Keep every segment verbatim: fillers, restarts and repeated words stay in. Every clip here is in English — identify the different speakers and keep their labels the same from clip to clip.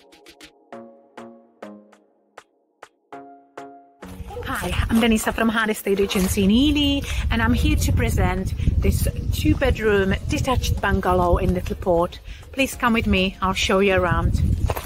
Speaker 1: Hi, I'm Denisa from HAART Estate Agency in Ely, and I'm here to present this two bedroom detached bungalow in Littleport. Please come with me, I'll show you around.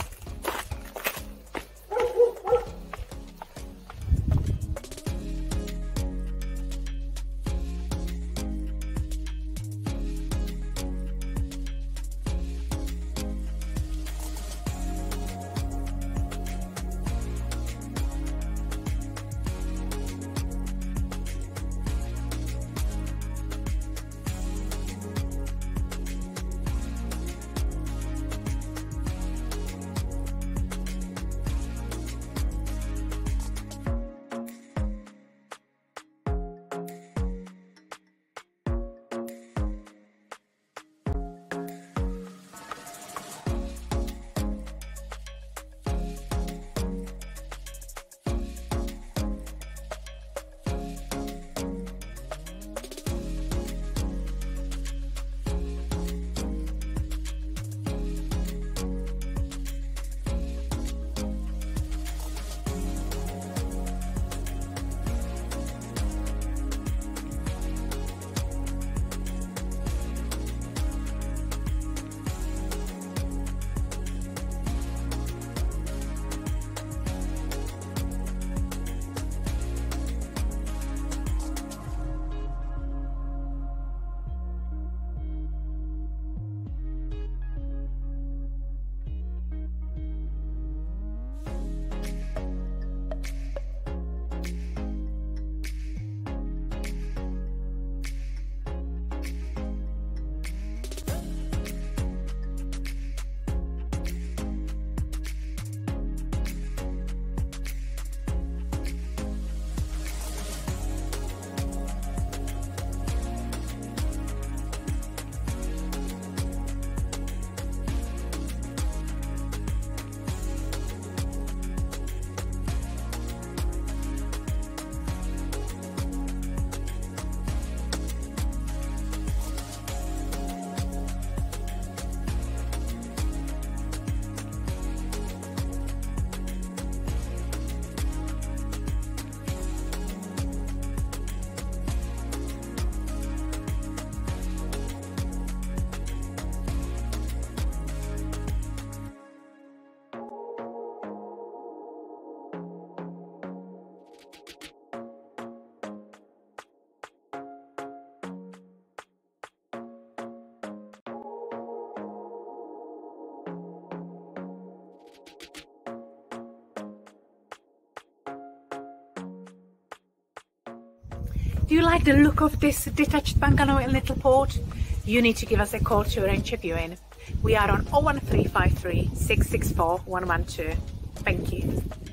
Speaker 1: Do you like the look of this detached bungalow in Littleport? You need to give us a call to arrange a viewing. We are on oh one three five three, six six four, one one two. Thank you.